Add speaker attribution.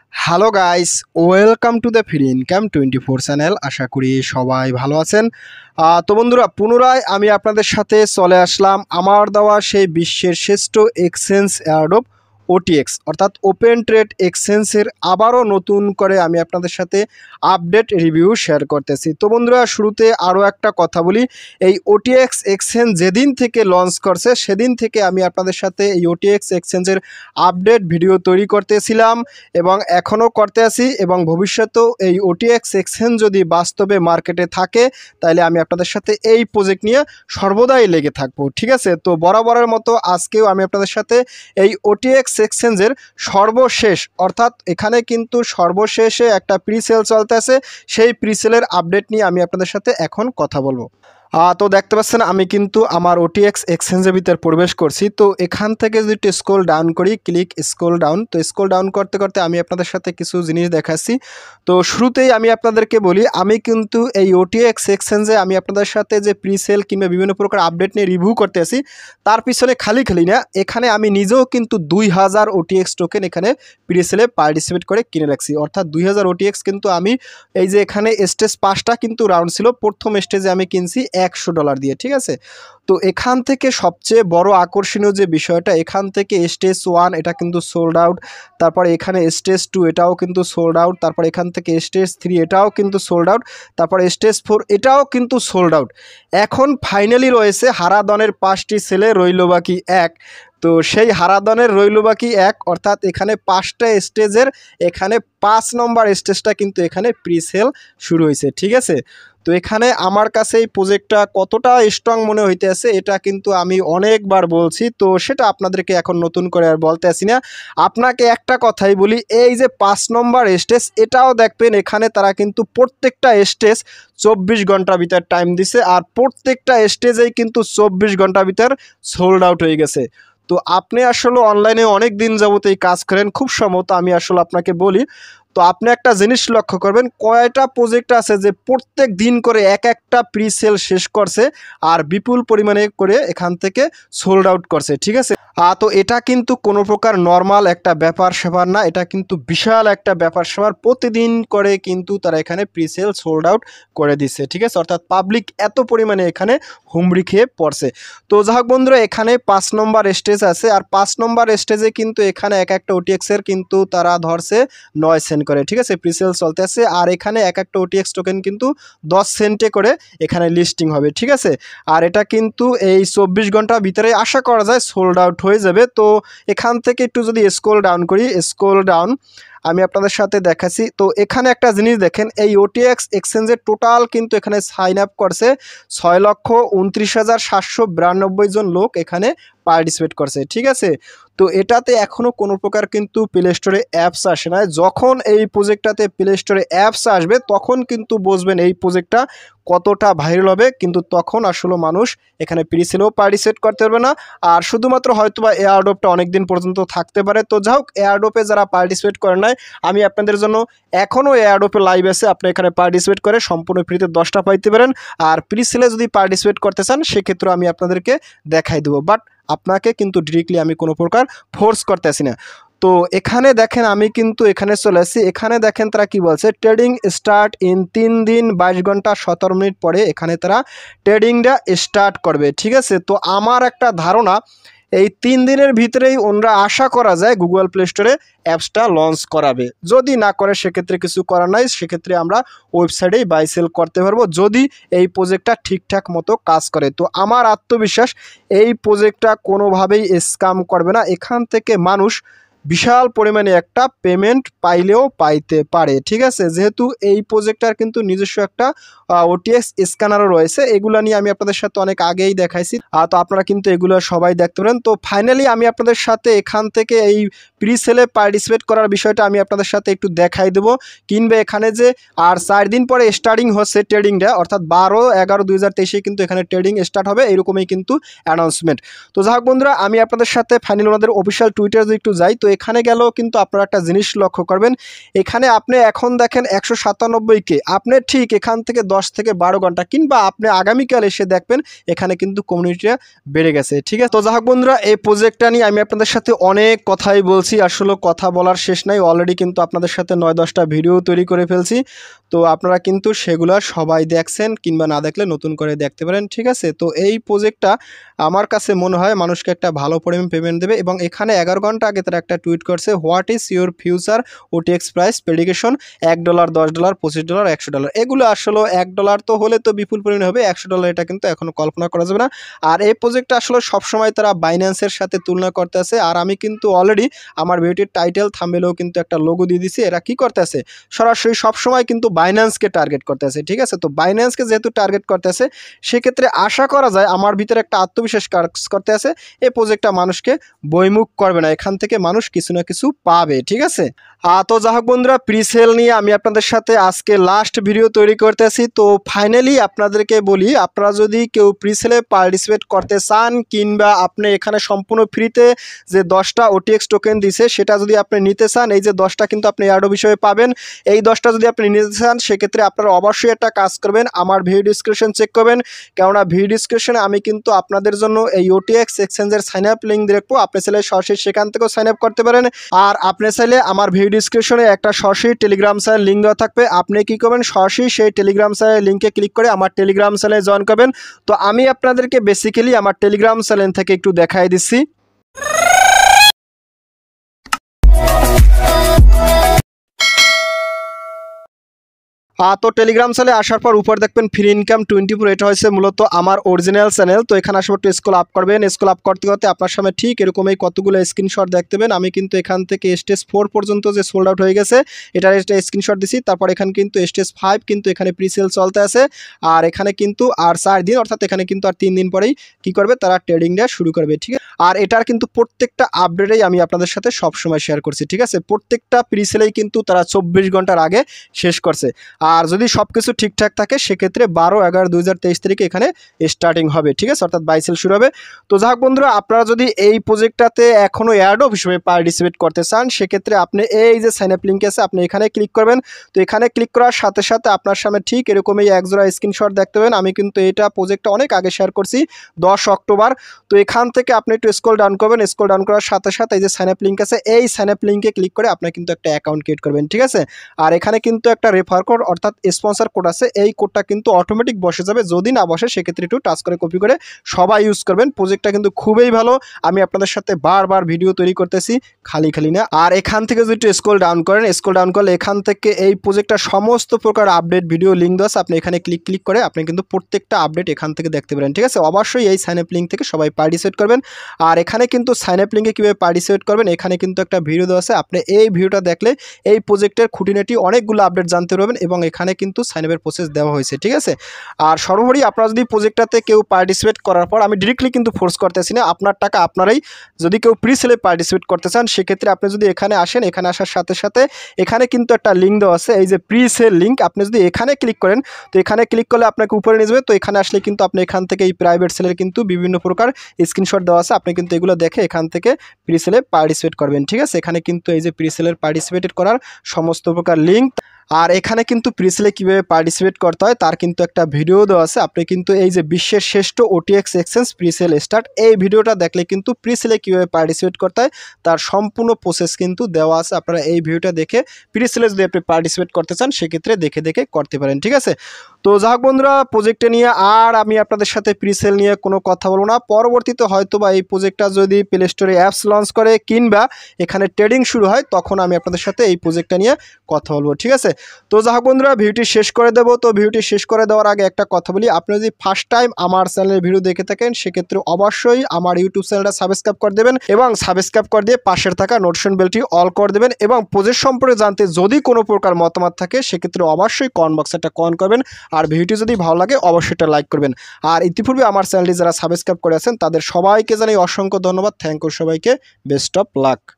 Speaker 1: Hello guys, welcome to the free income 24 channel. আশা করি সবাই ভালো আছেন। তো বন্ধুরা, পুনরায় আমি আপনাদের সাথে চলে আসলাম আমার দেওয়া সেই বিশ্বের শ্রেষ্ঠ এক্সচেঞ্জ এয়ারড্রপ OTX অর্থাৎ ওপেন ট্রেড এক্সচেঞ্জের আবারও নতুন করে আমি আপনাদের সাথে আপডেট রিভিউ শেয়ার করতেছি। তো বন্ধুরা, শুরুতে আরও একটা কথা বলি, এই OTX এক্সচেঞ্জ যেদিন থেকে লঞ্চ করছে সেদিন থেকে আমি আপনাদের সাথে এই OTX এক্সচেঞ্জের আপডেট ভিডিও তৈরি করতেছিলাম এবং এখনও করতে আছি, এবং ভবিষ্যতেও এই OTX এক্সচেঞ্জ যদি বাস্তবে মার্কেটে থাকে তাহলে আমি আপনাদের সাথে এই প্রজেক্ট নিয়ে সর্বদাই লেগে থাকবো। ঠিক আছে, তো বরাবরের মতো আজকেও আমি আপনাদের সাথে এই OTX এক্সচেঞ্জের সর্বশেষ, অর্থাৎ এখানে কিন্তু সর্বশেষে একটা প্রিসেল চলতেছে, সেই প্রিসেলের আপডেট নিয়ে আমি আপনাদের সাথে এখন কথা বলবো। তো দেখতে পাচ্ছেন আমি কিন্তু আমার OTX এক্সচেঞ্জের ভিতর প্রবেশ করছি। তো এখান থেকে যদি একটু স্ক্রল ডাউন করি, ক্লিক স্ক্রল ডাউন, তো স্ক্রল ডাউন করতে করতে আমি আপনাদের সাথে কিছু জিনিস দেখাচ্ছি। তো শুরুতেই আমি আপনাদেরকে বলি, আমি কিন্তু এই OTX এক্সচেঞ্জে আমি আপনাদের সাথে যে প্রিসেল কিংবা বিভিন্ন প্রকার আপডেট নিয়ে রিভিউ করতে আসি, তার পিছনে খালি না, এখানে আমি নিজেও কিন্তু 2000 OTX টোকেন এখানে প্রিসেলে পার্টিসিপেট করে কিনে রাখছি। অর্থাৎ 2000 OTX কিন্তু আমি এই যে এখানে স্টেজ 5টা কিন্তু রাউন্ড ছিল, প্রথম স্টেজে আমি কিনছি $100 দিয়ে। ঠিক আছে, তো এখান থেকে সবচেয়ে বড় আকর্ষণীয় যে বিষয়টা, এখান থেকে স্টেজ 1 এটা কিন্তু সোল্ড আউট, তারপরে এখানে স্টেজ 2 এটাও কিন্তু সোল্ড আউট, তারপর এখান থেকে স্টেজ 3 এটাও কিন্তু সোল্ড আউট, তারপরে স্টেজ 4 এটাও কিন্তু সোল্ড আউট। এখন ফাইনালি রয়েছে হারাধনের 5টি সেলে, রইল বাকি 1। তো সেই হারাধনের রইল বাকি 1, অর্থাৎ এখানে 5টা স্টেজের এখানে 5 নম্বর স্টেজটা কিন্তু এখানে প্রিসেল শুরু হয়েছে। ঠিক আছে, তো এখানে আমার কাছে এই প্রজেক্টটা কতটা স্ট্রং মনে হইতে আছে এটা কিন্তু আমি অনেকবার বলছি, তো সেটা আপনাদেরকে এখন নতুন করে আর বলতে আসি না। আপনাকে একটা কথাই বলি, এই যে 5 নম্বর স্টেজ এটাও দেখবেন এখানে তারা কিন্তু প্রত্যেকটা স্টেজ 24 ঘন্টার ভিতর টাইম দিছে, আর প্রত্যেকটা স্টেজেই কিন্তু 24 ঘন্টার ভিতর সোল্ড আউট হয়ে গেছে। তো আপনি আসলে অনলাইনে অনেক দিন যাবত এই কাজ করেন, খুব সম্ভবত আমি আসলে আপনাকে বলি, তো আপনি একটা জিনিস লক্ষ্য করবেন, কয়টা প্রজেক্ট আছে যে প্রত্যেক দিন করে একটা প্রিসেল শেষ করছে আর বিপুল পরিমাণে করে এখান থেকে সোল্ড আউট করছে। ঠিক আছে, তো এটা কিন্তু কোনো প্রকার নর্মাল একটা ব্যাপার স্যাপার না, এটা কিন্তু বিশাল একটা ব্যাপার স্যাপার। প্রতিদিন করে কিন্তু তারা এখানে প্রিসেল সোল্ড আউট করে দিচ্ছে। ঠিক আছে, অর্থাৎ পাবলিক এত পরিমাণে এখানে হুমড়ি খেয়ে পড়ছে। তো যাই হোক বন্ধুরা, এখানে 5 নম্বর স্টেজ আছে, আর 5 নম্বর স্টেজে কিন্তু এখানে একটা OTX এর কিন্তু তারা ধরছে 9 সেন্ট করে। ঠিক আছে, প্রিসেল চলতে আছে, আর এখানে একটা OTX টোকেন কিন্তু 10 সেন্টে করে এখানে লিস্টিং হবে। ঠিক আছে, আর এটা কিন্তু এই 24 ঘন্টার ভিতরে আশা করা যায় সোল্ড আউট হয়ে যাবে। তো এখান থেকে একটু যদি স্ক্রল ডাউন করি, স্ক্রল ডাউন আমি আপনাদের সাথে দেখাচ্ছি। তো এখানে একটা জিনিস দেখেন, এই OTX এক্সচেঞ্জের টোটাল কিন্তু এখানে সাইন আপ করছে 6,29,792 জন লোক এখানে পার্টিসিপেট করছে। ঠিক আছে, তো এটাতে এখনও কোনো প্রকার কিন্তু প্লে স্টোরে অ্যাপস আসে না। যখন এই প্রজেক্টটাতে প্লে স্টোরে অ্যাপস আসবে তখন কিন্তু বুঝবেন এই প্রজেক্টটা কতটা ভাইরাল হবে, কিন্তু তখন আসলে মানুষ এখানে প্রিসেলেও পার্টিসিপেট করতে পারবে না, আর শুধুমাত্র হয়তোবা এয়ারড্রপটা অনেক দিন পর্যন্ত থাকতে পারে। তো যাই হোক, এয়ারড্রপে যারা পার্টিসিপেট করে নাই, আমি আপনাদের জন্য এখনও এয়ারড্রপে লাইভ আছে, আপনি এখানে পার্টিসিপেট করে সম্পূর্ণ ফ্রিতে 10টা পাইতে পারেন। আর প্রিসেলে যদি পার্টিসিপেট করতে চান সেক্ষেত্রে আমি আপনাদেরকে দেখাই দেবো, বাট আপনাকে কিন্তু ডিরেক্টলি আমি কোনো প্রকার ফোর্স করতেছি না। তো এখানে দেখেন আমি কিন্তু এখানে চলে আসছি, এখানে দেখেন তারা কি বলছে, ট্রেডিং স্টার্ট ইন 3 দিন 22 ঘন্টা 17 মিনিট পরে এখানে তারা ট্রেডিংটা স্টার্ট করবে। ঠিক আছে, তো আমার একটা ধারণা এই 3 দিনের ভিতরেই ওনারা আশা করা যায় গুগল প্লে স্টোরে অ্যাপসটা লঞ্চ করাবে। যদি না করে সেক্ষেত্রে কিছু করার নাই, সেক্ষেত্রে আমরা ওয়েবসাইটেই বাই সেল করতে পারবো যদি এই প্রজেক্টটা ঠিকঠাক মতো কাজ করে। তো আমার আত্মবিশ্বাস এই প্রজেক্টটা কোনোভাবেই স্ক্যাম করবে না, এখান থেকে মানুষ বিশাল পরিমাণে একটা পেমেন্ট পাইলেও পাইতে পারে। ঠিক আছে, যেহেতু এই প্রজেক্টটার কিন্তু নিজস্ব একটা OTX স্ক্যানারও রয়েছে, এগুলো নিয়ে আমি আপনাদের সাথে অনেক আগেই দেখাইছি, তো আপনারা কিন্তু এগুলো সবাই দেখতে পারেন। তো ফাইনালি আমি আপনাদের সাথে এখান থেকে এই প্রিসেলে পার্টিসিপেট করার বিষয়টা আমি আপনাদের সাথে একটু দেখাই দেবো। কিংবা এখানে যে আর 4 দিন পরে স্টার্টিং হচ্ছে ট্রেডিংটা, অর্থাৎ 12/11/2023 কিন্তু এখানে ট্রেডিং স্টার্ট হবে, এরকমই কিন্তু অ্যানাউন্সমেন্ট। তো যাই হোক বন্ধুরা, আমি আপনাদের সাথে ফাইনালি ওনাদের অফিসিয়াল টুইটার যদি একটু যাই, তো এখানে গেলেও কিন্তু আপনারা একটা জিনিস লক্ষ্য করবেন, এখানে আপনি এখন দেখেন 197কে, আপনি ঠিক এখান থেকে 10 থেকে 12 ঘন্টা কিংবা আপনি আগামীকাল এসে দেখবেন এখানে কিন্তু কমিউনিটিটা বেড়ে গেছে। ঠিক আছে, তো যাই হোক বন্ধুরা, এই প্রজেক্টটা নিয়ে আমি আপনাদের সাথে অনেক কথাই বলছি, আসলে কথা বলার শেষ নাই। অলরেডি কিন্তু আপনাদের সাথে 9-10টা ভিডিও তৈরি করে ফেলছি, তো আপনারা কিন্তু সেগুলো সবাই দেখছেন, কিংবা না দেখলে নতুন করে দেখতে পারেন। ঠিক আছে, তো এই প্রজেক্টটা আমার কাছে মনে হয় মানুষকে একটা ভালো পরিমাণ পেমেন্ট দেবে। এবং এখানে 11 ঘন্টা আগে তারা একটা টুইট করছে, what is your future OTX price prediction, $1, $10, $25, $100। এগুলো আসলে $1 তো হলে তো বিপুল পরিমাণে হবে, $100 এটা কিন্তু এখনো কল্পনা করা যাবে না। আর এই প্রজেক্টটা আসলে সবসময় তারা বাইন্যান্সের সাথে তুলনা করতে আছে। আর আমি কিন্তু অলরেডি আমার ভিডিওটির টাইটেল থাম্বনেলেও কিন্তু একটা লোগো দিয়ে দিছি। এরা কি করতে আছে, সরাসরি সবসময় কিন্তু বাইন্যান্সকে টার্গেট করতে আছে। ঠিক আছে, তো বাইন্যান্সকে যেহেতু টার্গেট করতে আছে, সেক্ষেত্রে আশা করা যায় আমার ভিতরে একটা আত্মবিশ্বাস কাজ করতে আছে, এই প্রজেক্টটা মানুষকে বইমুখ করবে না, এখান থেকে মানুষ কিছু না কিছু পাবে। ঠিক আছে, তো যাই হোক বন্ধুরা, প্রিসেল নিয়ে আমি আপনাদের সাথে আজকে লাস্ট ভিডিও তৈরি করতেছি। তো ফাইনালি আপনাদেরকে বলি, আপনারা যদি কেউ প্রিসেলে পার্টিসিপেট করতে চান, কিংবা আপনি এখানে সম্পূর্ণ ফ্রিতে যে 10টা OTX টোকেন দিছে সেটা যদি আপনি নিতে চান, এই যে 10টা কিন্তু আপনি এয়ারড্রপ হিসেবে পাবেন, এই 10টা যদি আপনি নিতে চান, সেক্ষেত্রে আপনারা অবশ্যই একটা কাজ করবেন, আমার ভিডিও ডিসক্রিপশন চেক করবেন। কেননা ভিডিও ডিসক্রিপশনে আমি কিন্তু আপনাদের জন্য এই OTX এক্সচেঞ্জের সাইন আপ লিঙ্ক দেখবো, আপনি চাইলে সরাসরি সেখান থেকেও সাইন আপ করতে পারেন। আর আপনি চাইলে আমার ভিডিও ডিসক্রিপশনে একটা সরাসরি টেলিগ্রাম চ্যানেল লিঙ্ক দেওয়া থাকবে, আপনি কি করবেন, সরাসরি সেই টেলিগ্রাম চ্যানেল লিঙ্কে ক্লিক করে আমার টেলিগ্রাম চ্যানেলে জয়েন করবেন। তো আমি আপনাদেরকে বেসিক্যালি আমার টেলিগ্রাম চ্যানেল থেকে একটু দেখাই দিচ্ছি। তো টেলিগ্রাম চ্যানেলে আসার পর উপর দেখবেন ফ্রি ইনকাম 24, এটা হচ্ছে মূলত আমার অরিজিনাল চ্যানেল। তো এখানে আসার পর একটু স্ক্রল আপ করবেন, স্ক্রল আপ করতে করতে আপনার সামনে ঠিক এরকম এই কতগুলো স্ক্রিনশট দেখতে পাবেন। আমি কিন্তু এখান থেকে স্টেজ 4 পর্যন্ত যে সোল্ড আউট হয়ে গেছে এটার একটা স্ক্রিনশট দিছি। তারপর এখানে কিন্তু স্টেজ 5 কিন্তু এখানে প্রিসেল চলতে আছে, আর এখানে কিন্তু আর 4 দিন, অর্থাৎ এখানে কিন্তু আর 3 দিন পরেই কি করবে, তারা ট্রেডিংটা শুরু করবে। ঠিক আছে, আর এটার কিন্তু প্রত্যেকটা আপডেটেই আমি আপনাদের সাথে সবসময় শেয়ার করছি। ঠিক আছে, প্রত্যেকটা প্রিসেলেই কিন্তু তারা 24 ঘন্টার আগে শেষ করছে। আর যদি সবকিছু ঠিকঠাক থাকে সেক্ষেত্রে 12/11/2023 তারিখে এখানে স্টার্টিং হবে। ঠিক আছে, অর্থাৎ বাইসেল শুরু হবে। তো যাই হোক বন্ধুরা, আপনারা যদি এই প্রজেক্টটাতে এখনো এয়ারড্রপ হিসেবে পার্টিসিপেট করতে চান, সেক্ষেত্রে আপনি এই যে সাইন আপ লিঙ্ক আছে আপনি এখানে ক্লিক করবেন। তো এখানে ক্লিক করার সাথে সাথে আপনার সামনে ঠিক এরকমই একজোড়া স্ক্রিনশট দেখতে পাবেন। আমি কিন্তু এটা প্রজেক্টটা অনেক আগে শেয়ার করছি, 10 অক্টোবর। তো এখান থেকে আপনি একটু স্ক্রল ডাউন করবেন, স্ক্রল ডাউন করার সাথে সাথে এই যে সাইন আপ লিঙ্ক আছে, এই সাইন আপ লিঙ্কে ক্লিক করে আপনি কিন্তু একটা অ্যাকাউন্ট ক্রিয়েট করবেন। ঠিক আছে, আর এখানে কিন্তু একটা রেফার কোড অর্থাৎ স্পন্সর কোড আছে, এই কোডটা কিন্তু অটোমেটিক বসে যাবে, যদি না বসে সেক্ষেত্রে একটু টাচ করে কপি করে সবাই ইউজ করবেন। প্রজেক্টটা কিন্তু খুবই ভালো, আমি আপনাদের সাথে বারবার ভিডিও তৈরি করতেছি, খালি খালি না। আর এখান থেকে যদি একটু স্ক্রল ডাউন করেন, স্ক্রল ডাউন করলে এখান থেকে এই প্রজেক্টটা সমস্ত প্রকার আপডেট ভিডিও লিঙ্ক দেওয়া আছে, আপনি এখানে ক্লিক করে আপনি কিন্তু প্রত্যেকটা আপডেট এখান থেকে দেখতে পারেন। ঠিক আছে, অবশ্যই এই সাইন আপ লিঙ্ক থেকে সবাই পার্টিসিপেট করবেন। আর এখানে কিন্তু সাইন আপ লিঙ্কে কীভাবে পার্টিসিপেট করবেন, এখানে কিন্তু একটা ভিডিও দেওয়া আছে, আপনি এই ভিডিওটা দেখলে এই প্রজেক্টের খুঁটিনাটি অনেকগুলো আপডেট জানতে পারবেন, এবং এখানে কিন্তু সাইন আপের প্রসেস দেওয়া হয়েছে। ঠিক আছে, আর সর্বোপরি আপনারা যদি প্রজেক্টটাতে কেউ পার্টিসিপেট করার পর, আমি ডিরেক্টলি কিন্তু ফোর্স করতেছি না, আপনার টাকা আপনারাই, যদি কেউ প্রি সেলে পার্টিসিপেট করতে চান সেক্ষেত্রে আপনি যদি এখানে আসেন, এখানে আসার সাথে সাথে এখানে কিন্তু একটা লিঙ্ক দেওয়া আছে, এই যে প্রি সেল লিঙ্ক, আপনি যদি এখানে ক্লিক করেন, তো এখানে ক্লিক করলে আপনাকে উপরে নিয়ে যাবে। তো এখানে আসলে কিন্তু আপনি এখান থেকে এই প্রাইভেট সেলের কিন্তু বিভিন্ন প্রকার স্ক্রিনশট দেওয়া আছে, আপনি কিন্তু এগুলো দেখে এখান থেকে প্রি সেলে পার্টিসিপেট করবেন। ঠিক আছে, এখানে কিন্তু এই যে প্রি সেলের পার্টিসিপেট করার সমস্ত প্রকার লিঙ্ক, আর এখানে কিন্তু প্রিসেলে কীভাবে পার্টিসিপেট করতে হয় তার কিন্তু একটা ভিডিও দেওয়া আছে, আপনি কিন্তু এই যে বিশ্বের শ্রেষ্ঠ OTX এক্সচেঞ্জ প্রিসেল স্টার্ট, এই ভিডিওটা দেখলে কিন্তু প্রিসেলে কীভাবে পার্টিসিপেট করতে হয় তার সম্পূর্ণ প্রসেস কিন্তু দেওয়া আছে। আপনারা এই ভিডিওটা দেখে প্রিসেলে যদি আপনি পার্টিসিপেট করতে চান সেক্ষেত্রে দেখে দেখে করতে পারেন। ঠিক আছে, তো যাই হোক বন্ধুরা, প্রজেক্টে নিয়ে আর আমি আপনাদের সাথে প্রিসেল নিয়ে কোনো কথা বলবো না। পরবর্তীতে হয়তো বা এই প্রজেক্টটা যদি প্লে স্টোরে অ্যাপস লঞ্চ করে কিংবা এখানে ট্রেডিং শুরু হয়, তখন আমি আপনাদের সাথে এই প্রজেক্টটা নিয়ে কথা বলবো। ঠিক আছে, তো যাই হোক বন্ধুরা, ভিডিওটি শেষ করে দেবো। তো ভিডিওটি শেষ করে দেওয়ার আগে একটা কথা বলি, আপনি যদি ফার্স্ট টাইম আমার চ্যানেলের ভিডিও দেখে থাকেন সেক্ষেত্রে অবশ্যই আমার ইউটিউব চ্যানেলটা সাবস্ক্রাইব করে দেবেন, এবং সাবস্ক্রাইব করে দিয়ে পাশের থাকা নোটিফিকেশন বেলটি অল করে দেবেন। এবং প্রজেক্ট সম্পর্কে জানতে যদি কোনো প্রকার মতামত থাকে সেক্ষেত্রে অবশ্যই কমেন্ট বক্সে একটা কমেন্ট করবেন, আর ভিডিওটি যদি ভালো লাগে অবশ্যই একটা লাইক করবেন। আর ইতিপূর্বে আমার চ্যানেলটি যারা সাবস্ক্রাইব করে আছেন তাদের সবাইকে জানাই অসংখ্য ধন্যবাদ, থ্যাংক ইউ সবাইকে, বেস্ট অফ লাক।